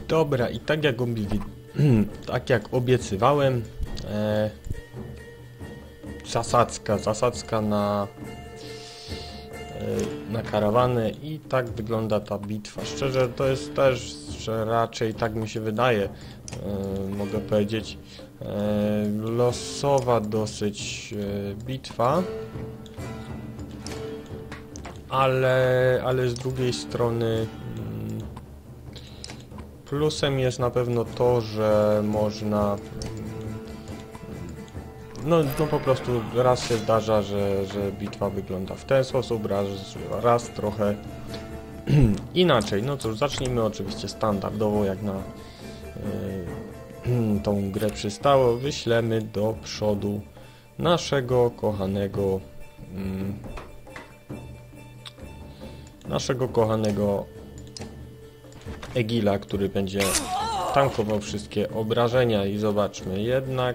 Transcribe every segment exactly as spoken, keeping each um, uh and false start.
Dobra, i tak jak, obie... tak jak obiecywałem, e... zasadzka, zasadzka na, e... na karawanę i tak wygląda ta bitwa. Szczerze, to jest też, że raczej tak mi się wydaje, e... mogę powiedzieć, e... losowa dosyć e... bitwa. Ale, ale z drugiej strony plusem jest na pewno to, że można no, no po prostu raz się zdarza, że, że bitwa wygląda w ten sposób, raz, raz trochę inaczej. No cóż, zacznijmy oczywiście standardowo, jak na y, tą grę przystało. Wyślemy do przodu naszego kochanego y, naszego kochanego Egila, który będzie tankował wszystkie obrażenia. I zobaczmy, jednak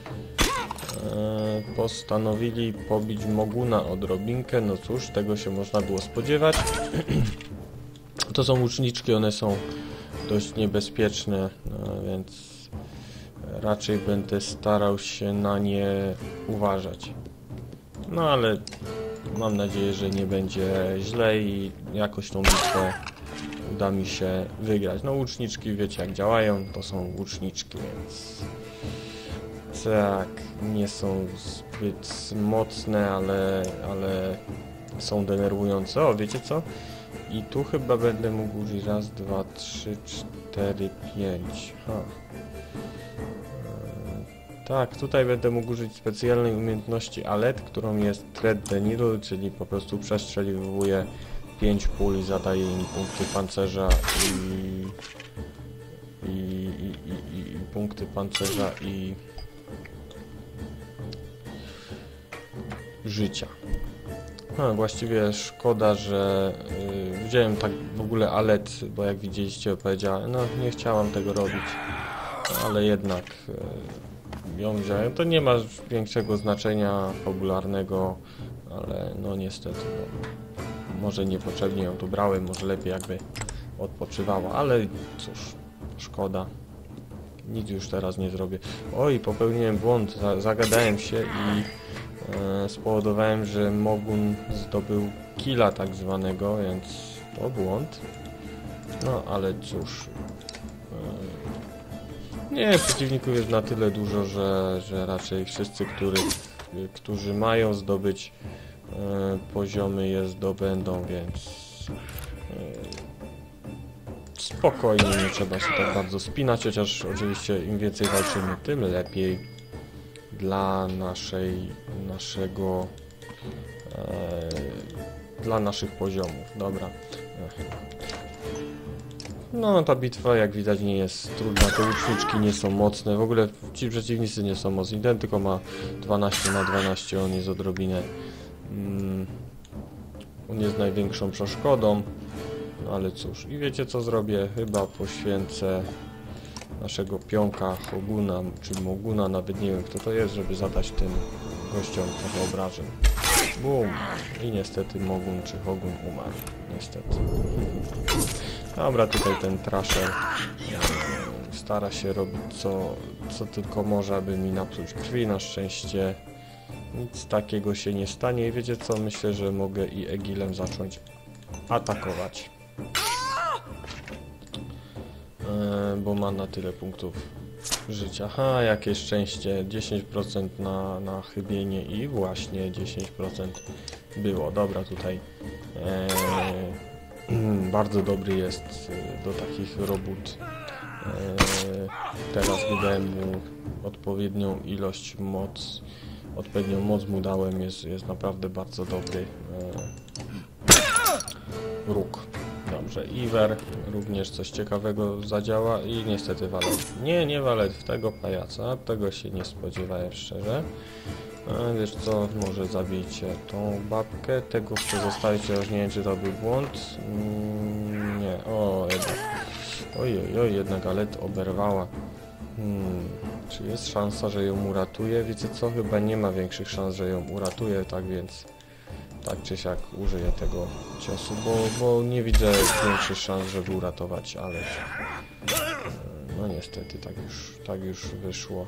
e, postanowili pobić Moguna odrobinkę. No cóż, tego się można było spodziewać. To są łuczniczki, one są dość niebezpieczne, no, więc raczej będę starał się na nie uważać. No ale mam nadzieję, że nie będzie źle i jakoś tą bitwę uda mi się wygrać. No łuczniczki, wiecie jak działają, to są łuczniczki, więc tak, nie są zbyt mocne, ale, ale są denerwujące. O, wiecie co? I tu chyba będę mógł użyć raz, dwa, trzy, cztery, pięć. Ha. Tak, tutaj będę mógł użyć specjalnej umiejętności Alet, którą jest Thread the Needle, czyli po prostu przestrzeliwuje pięć pól i zadaje im punkty pancerza i, i, i, i, i punkty pancerza i życia. No, właściwie szkoda, że yy, wziąłem tak w ogóle Alet, bo jak widzieliście powiedziałem, no nie chciałam tego robić, ale jednak yy, ją wziąłem. To nie ma większego znaczenia fabularnego, ale no niestety, no, może niepotrzebnie ją tu brałem, może lepiej jakby odpoczywała, ale cóż, szkoda. Nic już teraz nie zrobię. Oj, popełniłem błąd, zagadałem się i e, spowodowałem, że Mogun zdobył killa tak zwanego, więc to błąd. No, ale cóż. E, nie, przeciwników jest na tyle dużo, że, że raczej wszyscy, który, którzy mają zdobyć e, poziomy je zdobędą, więc e, spokojnie, nie trzeba się tak bardzo spinać, chociaż oczywiście im więcej walczymy, tym lepiej dla naszej, naszego, e, dla naszych poziomów. Dobra. No, ta bitwa, jak widać, nie jest trudna, te łuczniczki nie są mocne, w ogóle ci przeciwnicy nie są mocni, ten tylko ma dwanaście na dwanaście, on jest odrobinę, mm, on jest największą przeszkodą. No ale cóż, i wiecie co zrobię? Chyba poświęcę naszego pionka Hoguna, czy Moguna, nawet nie wiem kto to jest, żeby zadać tym gościom trochę obrażeń. Bum! I niestety Mogun czy Hogun umarł. Niestety. Dobra, tutaj ten Trasher stara się robić co, co tylko może, aby mi napsuć krwi. Na szczęście nic takiego się nie stanie. I wiecie co? Myślę, że mogę i Egilem zacząć atakować. Eee, bo ma na tyle punktów życia. Ha, jakie szczęście. dziesięć procent na, na chybienie i właśnie dziesięć procent było. Dobra, tutaj eee, bardzo dobry jest do takich robót. Eee, teraz wydałem mu odpowiednią ilość moc. Odpowiednią moc mu dałem. Jest, jest naprawdę bardzo dobry. Eee, Róg. Dobrze, Iwer również coś ciekawego zadziała i niestety Walet. Nie, nie Walet, tego pajaca, tego się nie spodziewałem szczerze. A wiesz co, może zabijcie tą babkę, tego chcę zostawić, ja już nie wiem czy to był błąd. Mm, nie, o jednak. Ojej, oj, jednak Walet oberwała. Hmm, czy jest szansa, że ją uratuje? Wiecie co, chyba nie ma większych szans, że ją uratuje, tak więc tak czy siak użyję tego ciosu, bo, bo nie widzę większych szans, żeby uratować, ale no niestety tak już, tak już wyszło.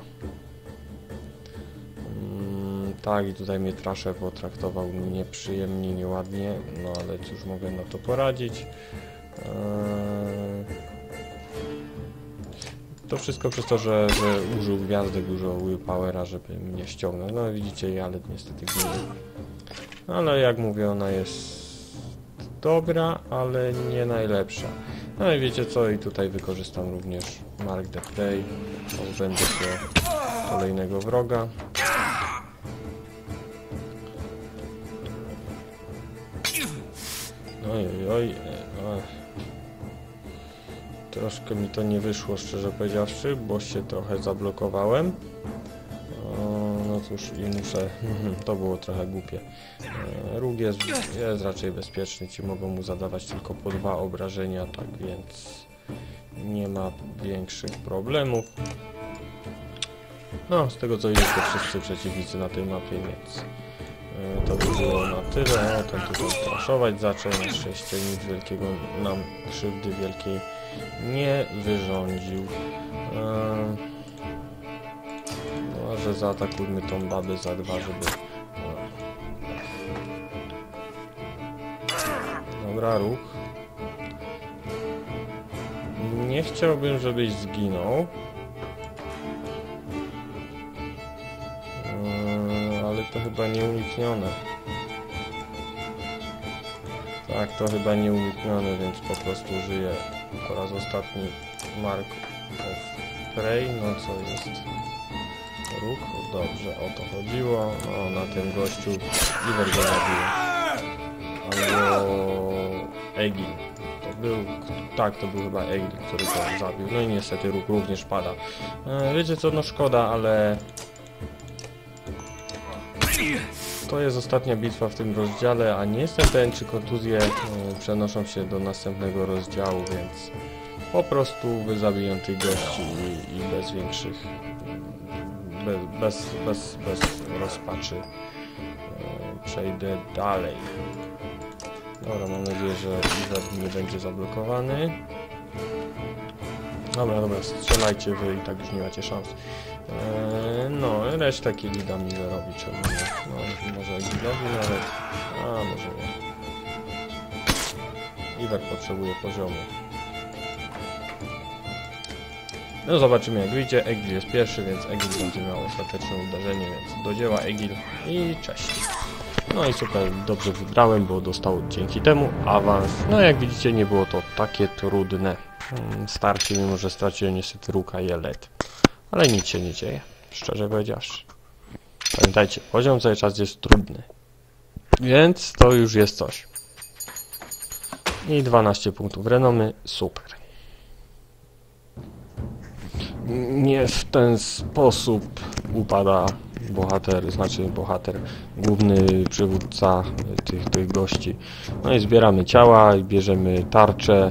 Mm, tak, i tutaj mnie Trasze potraktował nieprzyjemnie, nieładnie, no ale cóż mogę na to poradzić. Eee... To wszystko przez to, że, że użył gwiazdek, użył willpowera, żeby mnie ściągnąć. No widzicie, ale niestety ginie. Ale jak mówię, ona jest dobra, ale nie najlepsza. No i wiecie co, i tutaj wykorzystam również Mark the Prey. Pozbędę się kolejnego wroga. Oj, oj, oj. oj. Troszkę mi to nie wyszło, szczerze powiedziawszy, bo się trochę zablokowałem. O, no cóż, i muszę... to było trochę głupie. E, róg jest, jest raczej bezpieczny, ci mogą mu zadawać tylko po dwa obrażenia, tak więc nie ma większych problemów. No, z tego co widzę, to wszyscy przeciwnicy na tej mapie, więc e, to by było na tyle. O, ten tutaj traszować zaczął, na szczęście nic wielkiego nam krzywdy wielkiej nie wyrządził. Eee, no, że zaatakujmy tą babę za dwa, żeby... No. Dobra, ruch. Nie chciałbym, żebyś zginął. Eee, ale to chyba nieuniknione. Tak, to chyba nieuniknione, więc po prostu użyję po raz ostatni Mark of Prey. No co jest? Róg? Dobrze, o to chodziło. No, na tym gościu Iwer go zabił. Albo Egil. To był... Tak, to był chyba Egil, który go zabił. No i niestety róg również pada. E, wiecie co, no szkoda, ale... To jest ostatnia bitwa w tym rozdziale, a nie jestem pewien, czy kontuzje e, przenoszą się do następnego rozdziału, więc po prostu wyzabiję tych gości i, i bez większych, bez, bez, bez, bez rozpaczy e, przejdę dalej. Dobra, mam nadzieję, że Iwer nie będzie zablokowany. Dobra, dobra, strzelajcie wy i tak już nie macie szans. Eee, no, resztę killi dam Iwerowi, czemu nie? No, może Egilowi nawet, a może nie. Iwer potrzebuje poziomu. No zobaczymy jak wyjdzie, Egil jest pierwszy, więc Egil będzie miał ostateczne uderzenie, więc do dzieła Egil i cześć. No i super, dobrze wybrałem, bo dostał dzięki temu awans. No jak widzicie, nie było to takie trudne. Starcie, mimo że straciłem niestety Ruka i Elet. Ale nic się nie dzieje, szczerze powiedziawszy. Pamiętajcie, poziom cały czas jest trudny. Więc to już jest coś. I dwanaście punktów renomy, super. Nie w ten sposób upada bohater, znaczy bohater, główny przywódca tych, tych gości. No i zbieramy ciała, i bierzemy tarczę.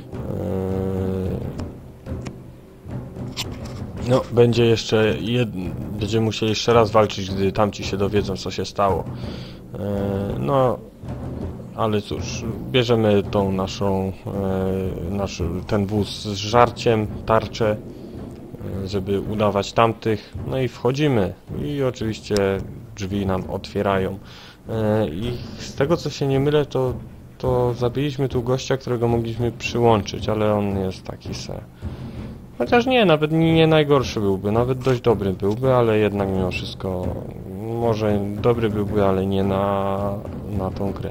No, będzie jeszcze jed... będziemy musieli jeszcze raz walczyć, gdy tamci się dowiedzą, co się stało. No, ale cóż, bierzemy tą naszą, nasz, ten wóz z żarciem, tarczę, żeby udawać tamtych. No i wchodzimy i oczywiście drzwi nam otwierają. I z tego co się nie mylę, to, to zabiliśmy tu gościa, którego mogliśmy przyłączyć, ale on jest taki se. Chociaż nie, nawet nie najgorszy byłby, nawet dość dobry byłby, ale jednak mimo wszystko może dobry byłby, ale nie na, na tą grę.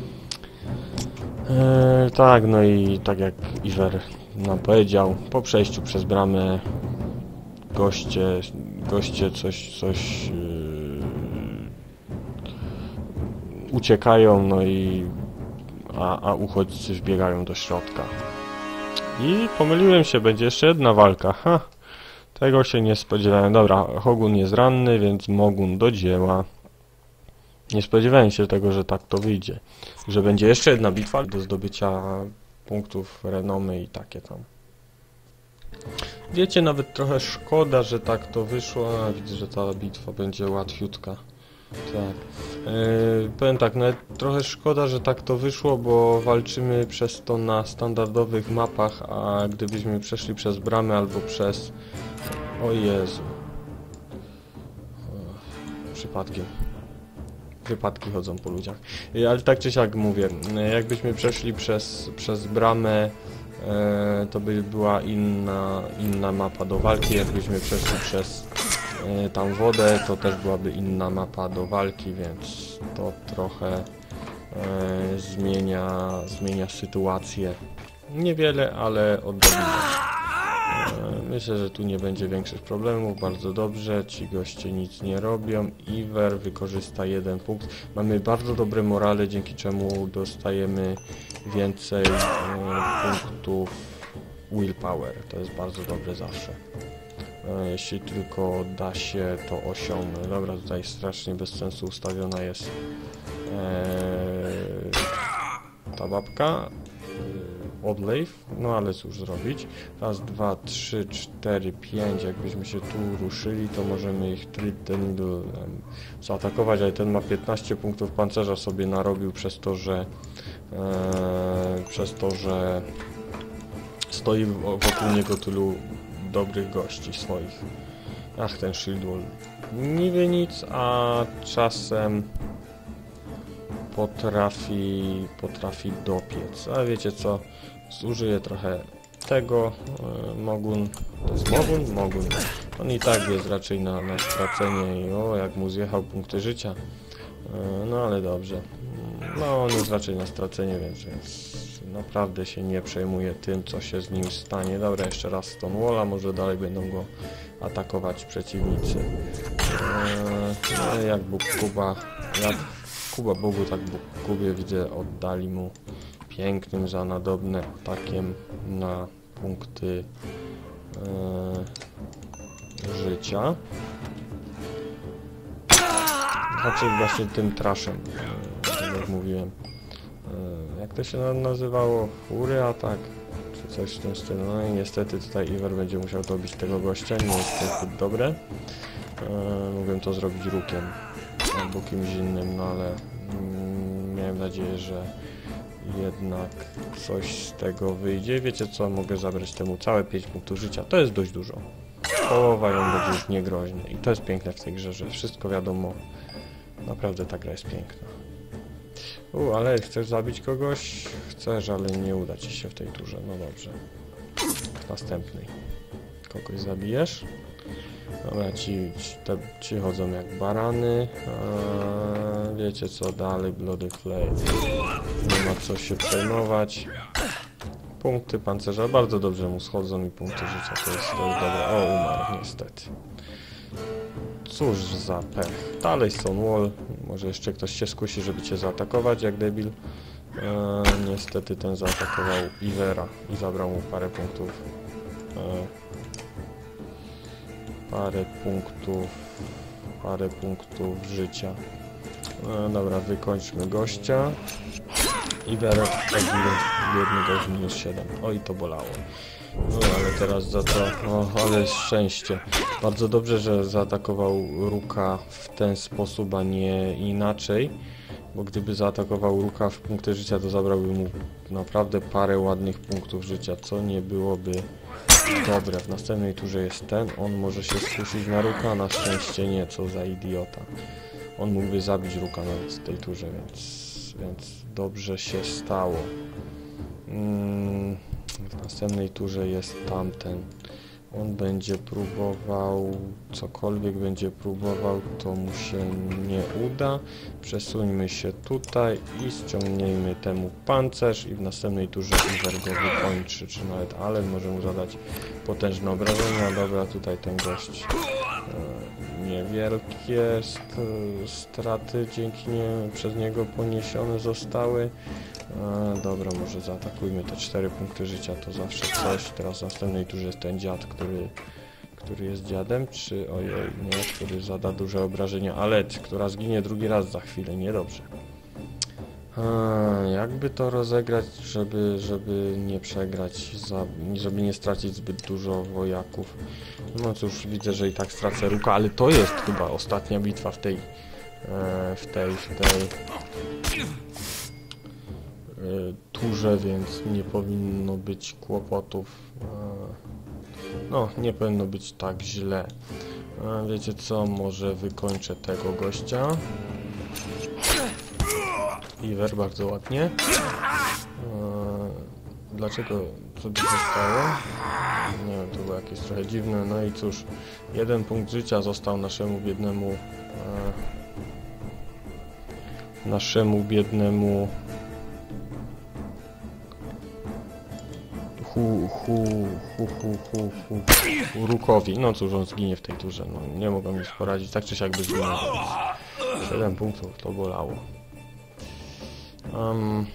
Eee, tak, no i tak jak Iwer nam powiedział, po przejściu przez bramę goście, goście coś, coś yy, uciekają, no i a, a uchodźcy wbiegają do środka. I pomyliłem się, będzie jeszcze jedna walka. Ha, tego się nie spodziewałem. Dobra, Hogun jest ranny, więc Mogun do dzieła. Nie spodziewałem się tego, że tak to wyjdzie. Że będzie jeszcze jedna bitwa do zdobycia punktów renomy i takie tam. Wiecie, nawet trochę szkoda, że tak to wyszło. A, widzę, że ta bitwa będzie łatwiutka. Tak. Yy, powiem tak, nawet trochę szkoda, że tak to wyszło, bo walczymy przez to na standardowych mapach, a gdybyśmy przeszli przez bramę albo przez... O Jezu. Przypadkiem. Wypadki chodzą po ludziach. Yy, ale tak czy siak mówię, yy, jakbyśmy przeszli przez, przez bramę, yy, to by była inna, inna mapa do walki, jakbyśmy przeszli przez yy, tam wodę, to też byłaby inna mapa do walki, więc to trochę yy, zmienia, zmienia sytuację. Niewiele, ale odrobinę. Yy, myślę, że tu nie będzie większych problemów, bardzo dobrze, ci goście nic nie robią. Iwer wykorzysta jeden punkt. Mamy bardzo dobre morale, dzięki czemu dostajemy więcej yy, punktów willpower. To jest bardzo dobre zawsze. Yy, jeśli tylko da się to osiągnąć. Dobra, tutaj strasznie bez sensu ustawiona jest yy, ta babka. Odlew, no ale cóż zrobić. Raz, dwa, trzy, cztery, pięć. Jakbyśmy się tu ruszyli, to możemy ich ten zaatakować, ale ten ma piętnaście punktów pancerza sobie narobił przez to, że e, przez to, że stoi wokół niego tylu dobrych gości swoich. Ach, ten shield wall. Niby nic, a czasem potrafi, potrafi dopiec. A wiecie co? Zużyję trochę tego. E, Mogun. To jest Mogun? Mogun. On i tak jest raczej na, na stracenie i o, jak mu zjechał punkty życia. E, no ale dobrze. No on jest raczej na stracenie, więc, więc naprawdę się nie przejmuje tym, co się z nim stanie. Dobra, jeszcze raz Stonewalla, może dalej będą go atakować przeciwnicy. E, no, jak Bóg Kuba, jak Kuba Bogu, tak Bóg Kubie, widzę, oddali mu pięknym za nadobne atakiem na punkty e, życia. Znaczy właśnie tym traszem, e, jak mówiłem. E, jak to się nazywało? Fury atak? Czy coś w tym stylu? No i niestety tutaj Iwer będzie musiał dobić tego gościa, nie jest to zbyt dobre. E, mógłbym to zrobić rukiem albo kimś innym, no ale mm, miałem nadzieję, że jednak coś z tego wyjdzie. Wiecie co, mogę zabrać temu całe pięć punktów życia, to jest dość dużo. Połowa ją będzie już niegroźny i to jest piękne w tej grze, że wszystko wiadomo. Naprawdę ta gra jest piękna. U, ale chcesz zabić kogoś? Chcesz, ale nie uda ci się w tej turze, no dobrze. W następnej. Kogoś zabijesz? Dobra, ci, ci, te, ci chodzą jak barany. Eee, wiecie co, dalej Bloody Flame. Nie ma co się przejmować. Punkty pancerza bardzo dobrze mu schodzą i punkty życia to jest dobre. O, umarł niestety. Cóż za pech. Dalej Stonewall. Może jeszcze ktoś się skusi, żeby cię zaatakować jak debil. Eee, niestety ten zaatakował Ivera i zabrał mu parę punktów. Eee, parę punktów, parę punktów życia. No dobra, wykończmy gościa. I Werek biedny gość minus siedem. Oj, to bolało. No ale teraz za to, o, ale szczęście. Bardzo dobrze, że zaatakował Ruka w ten sposób, a nie inaczej. Bo gdyby zaatakował Ruka w punkty życia, to zabrałby mu naprawdę parę ładnych punktów życia, co nie byłoby dobre. W następnej turze jest ten, on może się skusić na Ruka, a na szczęście nie, co za idiota. On mógłby zabić Ruka nawet w tej turze, więc, więc dobrze się stało. Mm, w następnej turze jest tamten. On będzie próbował, cokolwiek będzie próbował, to mu się nie uda. Przesuńmy się tutaj i ściągnijmy temu pancerz i w następnej turze Iwer go wykończy, czy nawet Allen może mu zadać potężne obrażenia. Dobra, tutaj ten gość e, niewielkie st straty dzięki nie, przez niego poniesione zostały. E, dobra, może zaatakujmy te cztery punkty życia, to zawsze coś. Teraz w następnej turze jest ten dziad, który, który jest dziadem, czy ojej, nie, który zada duże obrażenia, ale która zginie drugi raz za chwilę, niedobrze. E, jakby to rozegrać, żeby, żeby nie przegrać, za, żeby nie stracić zbyt dużo wojaków. No cóż, widzę, że i tak stracę Ruka, ale to jest chyba ostatnia bitwa w tej w tej, w tej turze, więc nie powinno być kłopotów. No, nie powinno być tak źle. Wiecie co, może wykończę tego gościa. Iwer, bardzo ładnie. Dlaczego? Co tu się stało? Nie wiem, to było jakieś trochę dziwne. No i cóż, jeden punkt życia został naszemu biednemu e, naszemu biednemu hu, hu, hu, hu, hu, hu, hu, Rukowi. No cóż, on zginie w tej turze. No, nie mogą nic poradzić, tak czy siak by zginął. siedem punktów, to bolało. Um,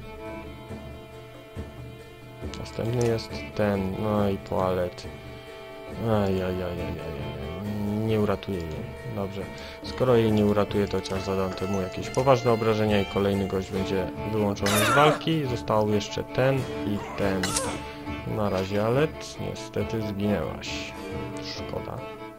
Następny jest ten, no i toalet. Ajajajajajaj, nie uratuje jej. Dobrze, skoro jej nie uratuje, to chociaż zadam temu jakieś poważne obrażenia i kolejny gość będzie wyłączony z walki. Został jeszcze ten i ten. Na razie, Alet, niestety zginęłaś. Szkoda.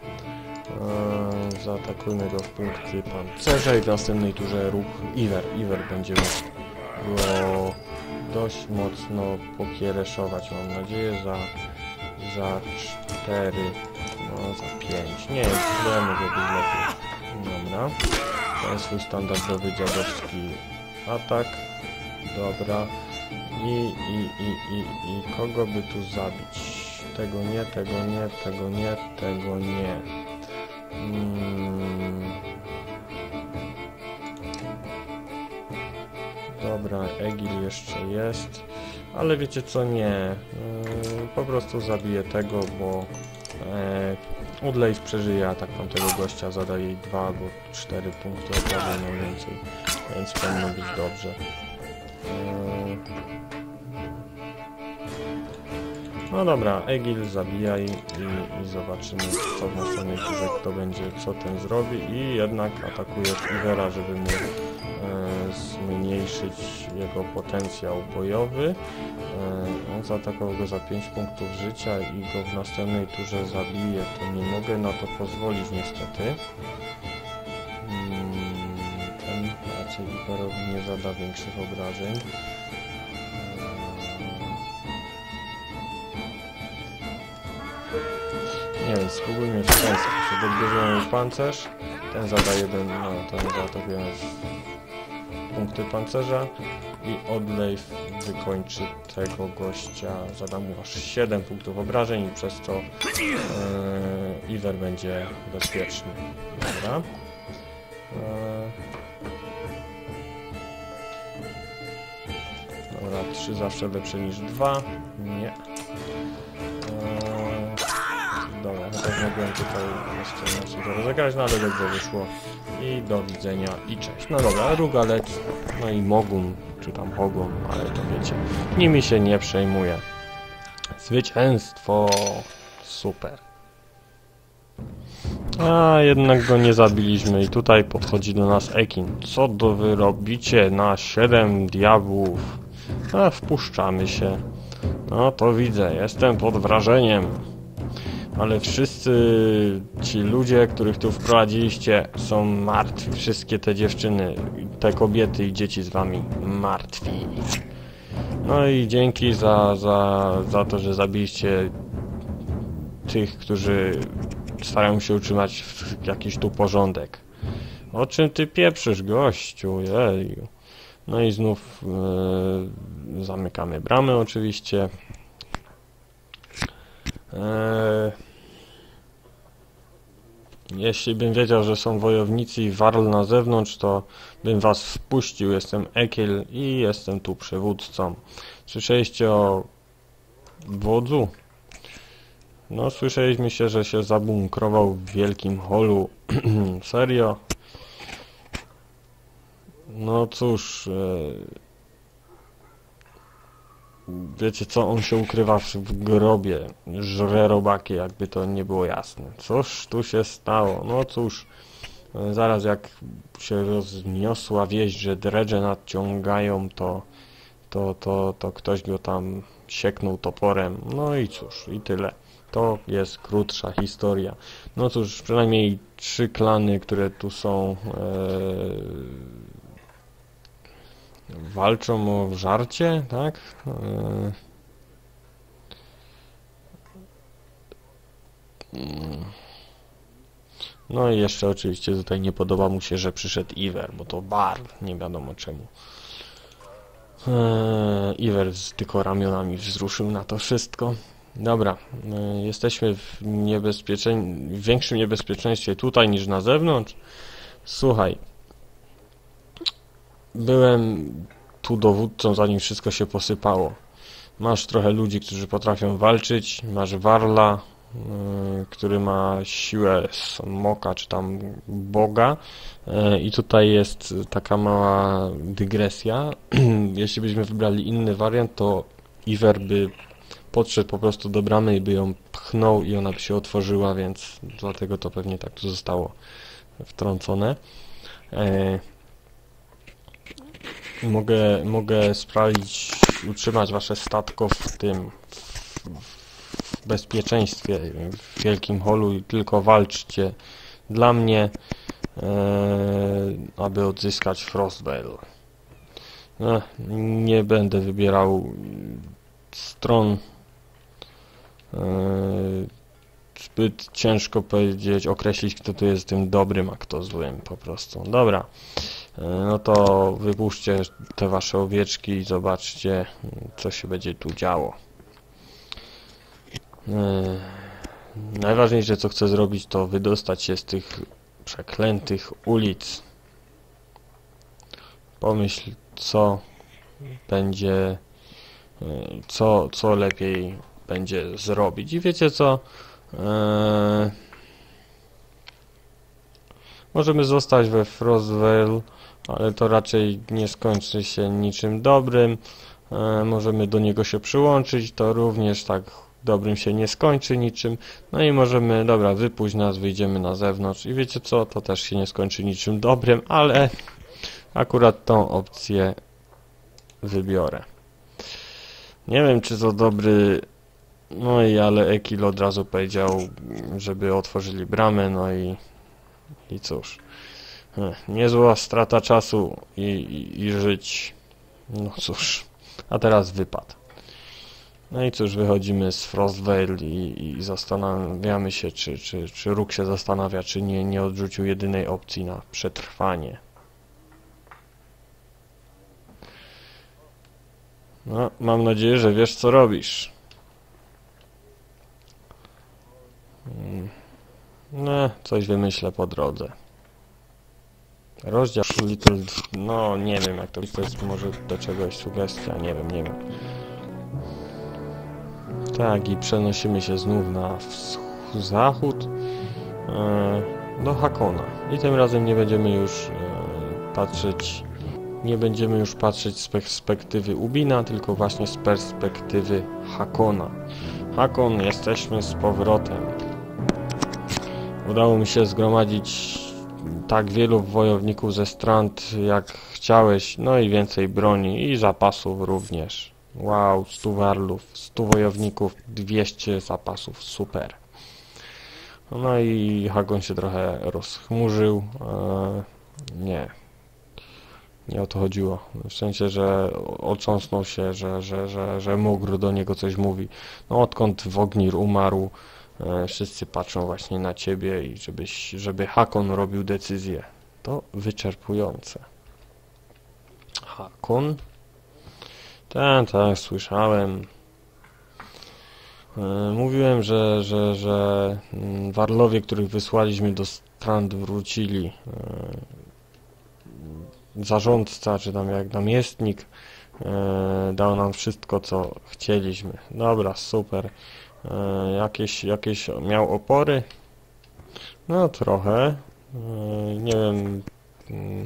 Eee, zaatakujmy go w punkty pancerza i w następnej turze ruch Iwer. Iwer będzie mógł go dość mocno pokiereszować, mam nadzieję, za za cztery, no za pięć, nie jest źle, może być lepiej. Dobra, to jest swój standardowy dziadowski atak, dobra, i, i, i, i, i kogo by tu zabić? Tego nie, tego nie, tego nie, tego nie. Hmm. Dobra, Egil jeszcze jest, ale wiecie co, nie, yy, po prostu zabiję tego, bo yy, Udlejs przeżyje atak tamtego gościa, zada jej dwa albo cztery punkty obrażeń więcej, więc powinno być dobrze. Yy. No dobra, Egil zabijaj i, i zobaczymy, co w następnej turze kto będzie, co ten zrobi, i jednak atakuje Ivera, żeby mu zmniejszyć jego potencjał bojowy. On zaatakował go za pięć punktów życia i go w następnej turze zabije, to nie mogę na to pozwolić niestety. Ten raczej Iwerowi nie zada większych obrażeń. Nie wiem, spróbujmy w ten sposób. Odbierzemy pancerz, ten zada jeden, no ten zaatakujemy punkty pancerza i Odlejf wykończy tego gościa, zada mu aż siedem punktów obrażeń i przez to yy, Iwer będzie bezpieczny. Dobra. Yy. Dobra, trzy zawsze lepsze niż dwa. Nie. Yy. Dobra, chociaż mogłem tutaj jeszcze inaczej rozegrać, no ale dobrze wyszło. I do widzenia i cześć. No dobra, Rugalet, no i Mogun, czy tam Hogun, ale to wiecie, nimi się nie przejmuję. Zwycięstwo! Super. A jednak go nie zabiliśmy i tutaj podchodzi do nas Ekin. Co do wy robicie na siedem diabłów? A wpuszczamy się. No to widzę, jestem pod wrażeniem. Ale wszyscy ci ludzie, których tu wprowadziliście, są martwi. Wszystkie te dziewczyny, te kobiety i dzieci z wami martwi. No i dzięki za, za, za to, że zabiliście tych, którzy starają się utrzymać jakiś tu porządek. O czym ty pieprzysz, gościu? Jeju. No i znów yy, zamykamy bramy oczywiście. Eee, jeśli bym wiedział, że są wojownicy i warl na zewnątrz, to bym was wpuścił. Jestem Ekil i jestem tu przywódcą. Słyszeliście o wodzu? No, słyszeliśmy się, że się zabunkrował w wielkim holu. Serio? No cóż... Eee, wiecie co, on się ukrywa w, w grobie, żre robaki, jakby to nie było jasne. Cóż tu się stało? No cóż, zaraz jak się rozniosła wieść, że dredże nadciągają, to, to, to, to ktoś go tam sieknął toporem, no i cóż, i tyle. To jest krótsza historia. No cóż, przynajmniej trzy klany, które tu są, e, walczą o żarcie, tak? E, no i jeszcze oczywiście tutaj nie podoba mu się, że przyszedł Iwer, bo to bar, nie wiadomo czemu. Eee, Iwer z tylko ramionami wzruszył na to wszystko. Dobra, eee, jesteśmy w, niebezpieczeństwie, w większym niebezpieczeństwie tutaj niż na zewnątrz. Słuchaj, byłem tu dowódcą, zanim wszystko się posypało. Masz trochę ludzi, którzy potrafią walczyć, masz Warla, yy, który ma siłę smoka, czy tam boga. Yy, I tutaj jest taka mała dygresja. Jeśli byśmy wybrali inny wariant, to Iwer by podszedł po prostu do bramy i by ją pchnął i ona by się otworzyła, więc dlatego to pewnie tak tu zostało wtrącone. Yy, Mogę, mogę sprawić, utrzymać wasze statko w tym, w bezpieczeństwie, w wielkim holu i tylko walczcie dla mnie, e, aby odzyskać Frostvale. No, nie będę wybierał stron, e, zbyt ciężko powiedzieć, określić, kto tu jest tym dobrym, a kto złym po prostu. Dobra. No to wypuśćcie te wasze owieczki i zobaczcie, co się będzie tu działo. Yy, najważniejsze, co chcę zrobić, to wydostać się z tych przeklętych ulic. Pomyśl, co będzie, yy, co, co lepiej będzie zrobić. I wiecie co? Yy, możemy zostać we Frostvale, ale to raczej nie skończy się niczym dobrym. E, możemy do niego się przyłączyć, to również tak dobrym się nie skończy niczym. No i możemy, dobra, wypuść nas, wyjdziemy na zewnątrz i wiecie co, to też się nie skończy niczym dobrym, ale akurat tą opcję wybiorę. Nie wiem, czy to dobry... No i ale Ekil od razu powiedział, żeby otworzyli bramę, no i i cóż, niezła strata czasu i, i, i żyć. No cóż, a teraz wypad. No i cóż, wychodzimy z Frostvale i, i zastanawiamy się, czy, czy, czy Róg się zastanawia, czy nie, nie odrzucił jedynej opcji na przetrwanie. No, mam nadzieję, że wiesz, co robisz. No, coś wymyślę po drodze. Rozdział Little... No, nie wiem jak to... To jest może do czegoś sugestia, nie wiem, nie wiem. Tak, i przenosimy się znów na zachód e, do Hakona. I tym razem nie będziemy już e, patrzeć... Nie będziemy już patrzeć z perspektywy Ubina, tylko właśnie z perspektywy Hakona. Hakon, jesteśmy z powrotem. Udało mi się zgromadzić tak wielu wojowników ze Strand, jak chciałeś, no i więcej broni i zapasów również. Wow, stu warlów, stu wojowników, dwieście zapasów, super. No i Hakon się trochę rozchmurzył. Eee, nie. Nie o to chodziło. W sensie, że otrząsnął się, że, że, że, że Mugr do niego coś mówi. No odkąd Wognir umarł, e, wszyscy patrzą właśnie na ciebie i żebyś, żeby Hakon robił decyzję. To wyczerpujące. Hakon? Tak, tak, słyszałem. E, mówiłem, że, że, że mm, Warlowie, których wysłaliśmy do Strand, wrócili. E, zarządca, czy tam jak namiestnik e, dał nam wszystko, co chcieliśmy. Dobra, super. E, jakieś, jakieś miał opory? No trochę. E, nie wiem. Mm,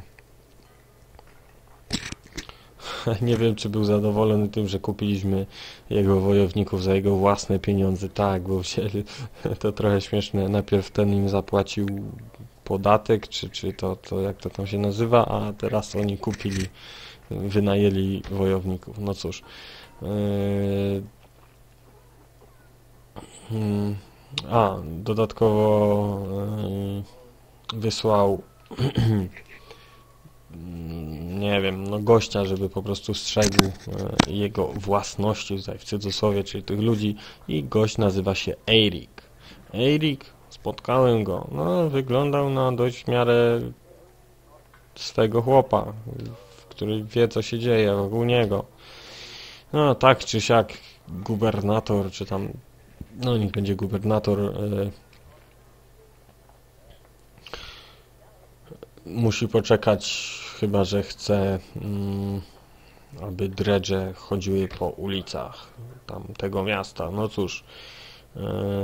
nie wiem, czy był zadowolony tym, że kupiliśmy jego wojowników za jego własne pieniądze. Tak, bo wzięli, to trochę śmieszne. Najpierw ten im zapłacił podatek, czy, czy to, to jak to tam się nazywa, a teraz oni kupili, wynajęli wojowników. No cóż, yy, Mm, A, dodatkowo yy, wysłał nie wiem, no gościa, żeby po prostu strzegł e, jego własności tutaj w cudzysłowie, czyli tych ludzi i gość nazywa się Eirik. Eirik, spotkałem go, no wyglądał na dość w miarę swego chłopa, który wie co się dzieje wokół niego. No tak czy siak gubernator, czy tam, no niech będzie gubernator, e, musi poczekać, chyba że chce, mm, aby dredże chodziły po ulicach tamtego miasta. No cóż, e,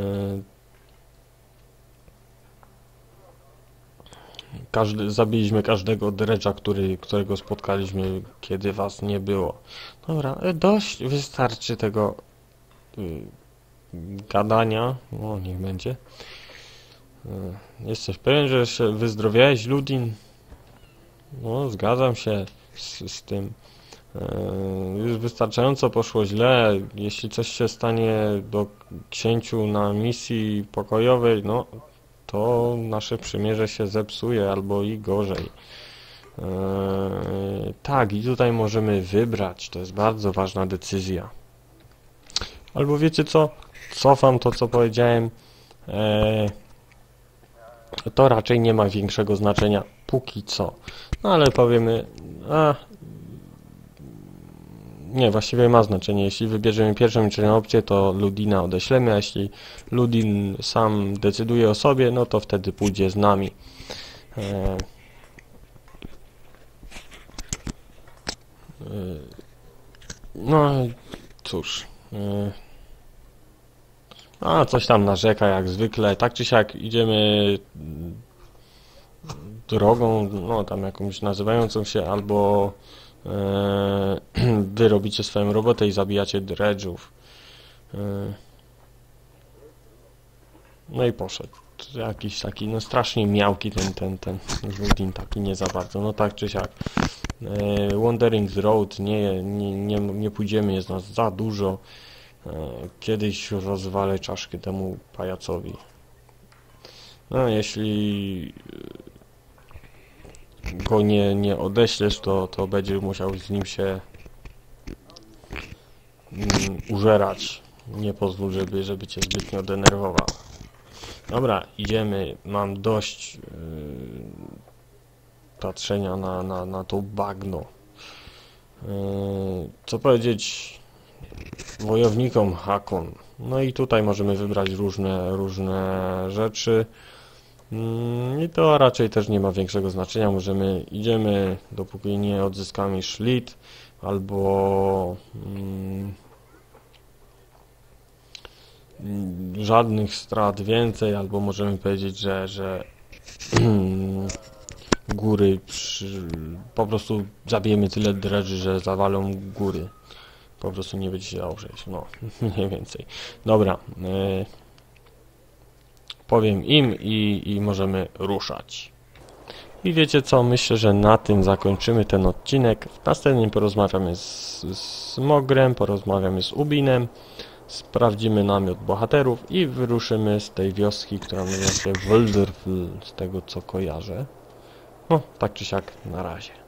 każdy, zabiliśmy każdego dredża, który, którego spotkaliśmy, kiedy was nie było. Dobra, e, dość, wystarczy tego y, gadania. O, niech będzie. E, jesteś pewien, że się wyzdrowiałeś, Ludin? No, zgadzam się z, z tym. E, Już wystarczająco poszło źle. Jeśli coś się stanie do księciu na misji pokojowej, no to nasze przymierze się zepsuje, albo i gorzej. E, tak, i tutaj możemy wybrać. To jest bardzo ważna decyzja. Albo wiecie co? Cofam to, co powiedziałem. E, to raczej nie ma większego znaczenia póki co. No ale powiemy, a nie, właściwie ma znaczenie. Jeśli wybierzemy pierwszą i trzecią opcję, to Ludina odeślemy, a jeśli Ludin sam decyduje o sobie, no to wtedy pójdzie z nami. E, e, no cóż. E, a coś tam narzeka jak zwykle. Tak czy siak idziemy drogą, no tam jakąś nazywającą się, albo e, wy robicie swoją robotę i zabijacie dredżów. E, no i poszedł. Jakiś taki, no strasznie miałki ten, ten, ten Ludin, taki nie za bardzo. No tak czy siak. E, Wandering Road, nie, nie, nie, nie pójdziemy, jest nas za dużo. E, kiedyś rozwalę czaszkę temu pajacowi. No jeśli go nie, nie odeślesz, to, to będzie musiał z nim się mm, użerać. Nie pozwól, żeby, żeby cię zbytnio denerwował. Dobra, idziemy. Mam dość yy, patrzenia na, na, na to bagno. Yy, co powiedzieć wojownikom Hakon? No i tutaj możemy wybrać różne, różne rzeczy. I to raczej też nie ma większego znaczenia. Możemy, idziemy, dopóki nie odzyskamy szlit, albo mm, żadnych strat więcej, albo możemy powiedzieć, że, że góry przy, po prostu zabijemy tyle dredży, że zawalą góry. Po prostu nie będzie się dało przejść. No, mniej więcej. Dobra. Y powiem im i, i możemy ruszać. I wiecie co, myślę, że na tym zakończymy ten odcinek. W następnym porozmawiamy z, z Mogrem, porozmawiamy z Ubinem, sprawdzimy namiot bohaterów i wyruszymy z tej wioski, która nazywa się Wölderfell, z tego co kojarzę. No, tak czy siak, na razie.